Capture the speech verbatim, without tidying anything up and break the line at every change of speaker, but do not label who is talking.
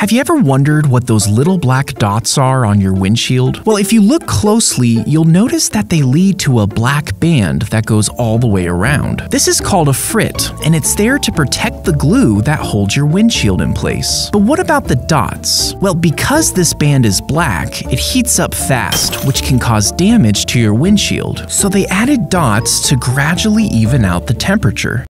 Have you ever wondered what those little black dots are on your windshield? Well, if you look closely, you'll notice that they lead to a black band that goes all the way around. This is called a frit, and it's there to protect the glue that holds your windshield in place. But what about the dots? Well, because this band is black, it heats up fast, which can cause damage to your windshield. So they added dots to gradually even out the temperature.